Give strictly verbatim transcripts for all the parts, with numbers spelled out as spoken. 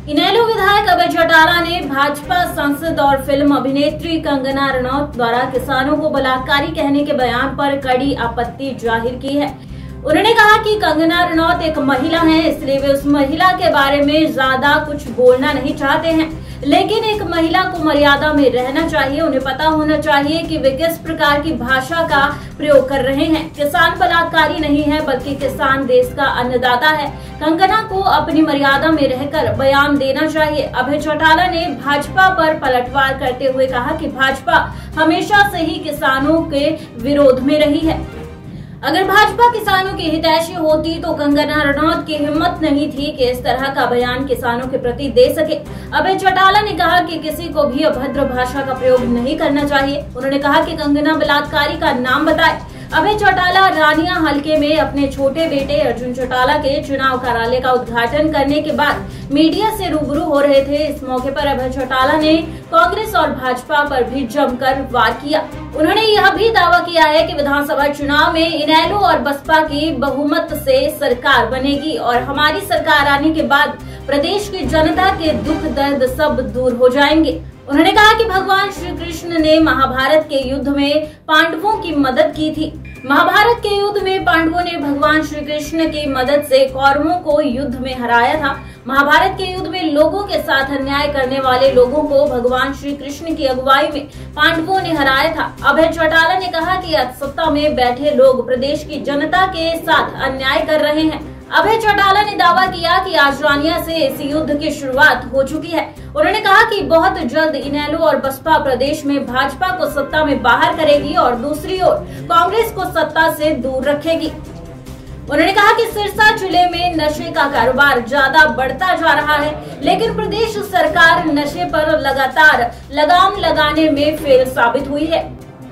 इनेलो विधायक अभय चौटाला ने भाजपा सांसद और फिल्म अभिनेत्री कंगना रनौत द्वारा किसानों को बलात्कारी कहने के बयान पर कड़ी आपत्ति जाहिर की है। उन्होंने कहा कि कंगना रनौत एक महिला है, इसलिए वे उस महिला के बारे में ज्यादा कुछ बोलना नहीं चाहते हैं, लेकिन एक महिला को मर्यादा में रहना चाहिए। उन्हें पता होना चाहिए कि वे किस प्रकार की भाषा का प्रयोग कर रहे हैं। किसान बलात्कारी नहीं है, बल्कि किसान देश का अन्नदाता है। कंगना को अपनी मर्यादा में रहकर बयान देना चाहिए। अभय चौटाला ने भाजपा पर पलटवार करते हुए कहा कि भाजपा हमेशा से ही किसानों के विरोध में रही है। अगर भाजपा किसानों की हितैषी होती तो कंगना रनौत की हिम्मत नहीं थी कि इस तरह का बयान किसानों के प्रति दे सके। अभय चौटाला ने कहा कि किसी को भी अभद्र भाषा का प्रयोग नहीं करना चाहिए। उन्होंने कहा कि कंगना बलात्कारी का नाम बताए। अभय चौटाला रानिया हलके में अपने छोटे बेटे अर्जुन चौटाला के चुनाव कार्यालय का उद्घाटन करने के बाद मीडिया से रूबरू हो रहे थे। इस मौके पर अभय चौटाला ने कांग्रेस और भाजपा पर भी जमकर वार किया। उन्होंने यह भी दावा किया है कि विधानसभा चुनाव में इनेलो और बसपा की बहुमत से सरकार बनेगी और हमारी सरकार आने के बाद प्रदेश की जनता के दुख दर्द सब दूर हो जाएंगे। उन्होंने कहा कि भगवान श्री कृष्ण ने महाभारत के युद्ध में पांडवों की मदद की थी। महाभारत के युद्ध में पांडवों ने भगवान श्री कृष्ण की मदद से कौरवों को युद्ध में हराया था। महाभारत के युद्ध में लोगों के साथ अन्याय करने वाले लोगों को भगवान श्री कृष्ण की अगुवाई में पांडवों ने हराया था। अभय चौटाला ने कहा कि आज सत्ता में बैठे लोग प्रदेश की जनता के साथ अन्याय कर रहे हैं। अभय चौटाला ने दावा किया कि आज रानिया से इस युद्ध की शुरुआत हो चुकी है। उन्होंने कहा कि बहुत जल्द इनेलो और बसपा प्रदेश में भाजपा को सत्ता में बाहर करेगी और दूसरी ओर कांग्रेस को सत्ता से दूर रखेगी। उन्होंने कहा कि सिरसा जिले में नशे का कारोबार ज्यादा बढ़ता जा रहा है, लेकिन प्रदेश सरकार नशे पर लगातार लगाम लगाने में फेल साबित हुई है।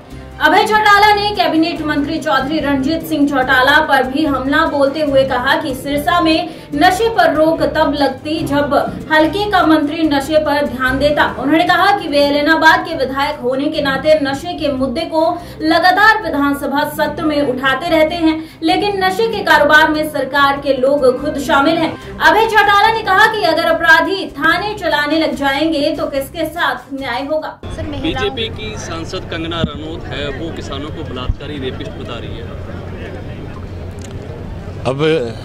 अभय चौटाला ने कैबिनेट मंत्री चौधरी रणजीत सिंह चौटाला पर भी हमला बोलते हुए कहा कि सिरसा में नशे पर रोक तब लगती जब हलके का मंत्री नशे पर ध्यान देता। उन्होंने कहा कि वे एलनाबाद के विधायक होने के नाते नशे के मुद्दे को लगातार विधानसभा सत्र में उठाते रहते हैं, लेकिन नशे के कारोबार में सरकार के लोग खुद शामिल हैं। अभय चौटाला ने कहा कि अगर अपराधी थाने चलाने लग जाएंगे तो किसके साथ न्याय होगा। बीजेपी की सांसद कंगना रनौत है, वो किसानों को बलात्कारी रेपिस्ट बता रही है। अब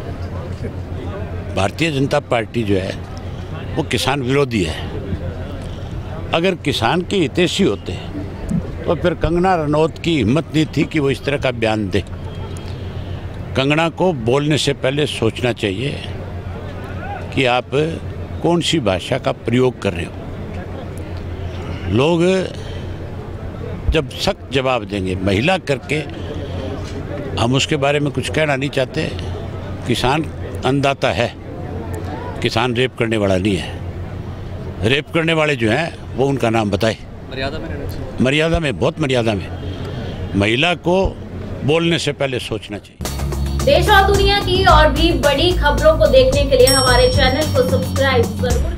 भारतीय जनता पार्टी जो है वो किसान विरोधी है। अगर किसान के हितैषी होते तो फिर कंगना रनौत की हिम्मत नहीं थी कि वो इस तरह का बयान दे। कंगना को बोलने से पहले सोचना चाहिए कि आप कौन सी भाषा का प्रयोग कर रहे हो। लोग जब सख्त जवाब देंगे महिला करके, हम उसके बारे में कुछ कहना नहीं चाहते। किसान अन्नदाता है, किसान रेप करने वाला नहीं है। रेप करने वाले जो हैं वो उनका नाम बताए। मर्यादा में मर्यादा में बहुत मर्यादा में महिला को बोलने से पहले सोचना चाहिए। देश और दुनिया की और भी बड़ी खबरों को देखने के लिए हमारे चैनल को सब्सक्राइब जरूर